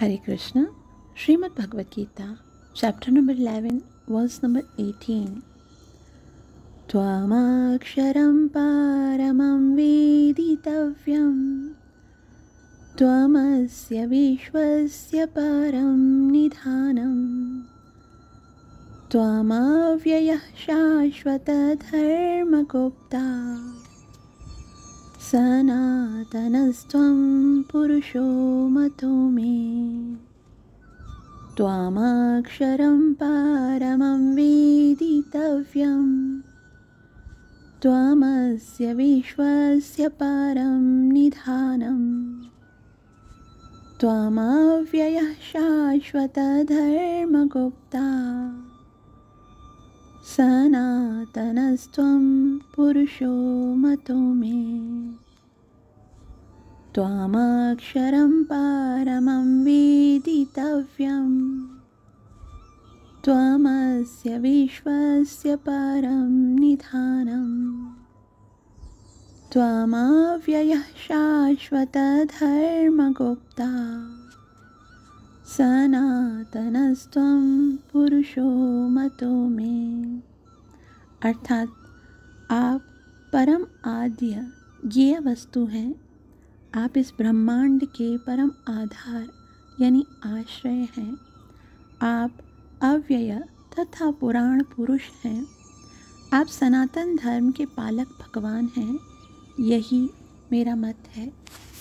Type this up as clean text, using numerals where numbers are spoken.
Hare Krishna, Srimad Bhagavad Gita, chapter number 11, verse number 18. Tvamaksharam paramam veditavyam, tvamasya vishvasya param nidhanam, tvamavyayah shashvata dharma gupta, Sanatanastvam purusho mato me. Tvamaksharam paramam veditavyam, tvamasya vishvasya param nidhanam, tvamavyayah shashvata dharma gupta, Sanatanastvam purusho mato me. Tvamaksharam paramam veditavyam, tvamasya vishvasya param nidhanam, tvamavyayah shashvata dharma gupta, Sanatanastvam purusho mato me. अर्थात आप परम आद्य ज्ञेय वस्तु हैं। आप इस ब्रह्मांड के परम आधार यानी आश्रय हैं। आप अव्यय तथा पुराण पुरुष हैं। आप सनातन धर्म के पालक भगवान हैं। यही मेरा मत है।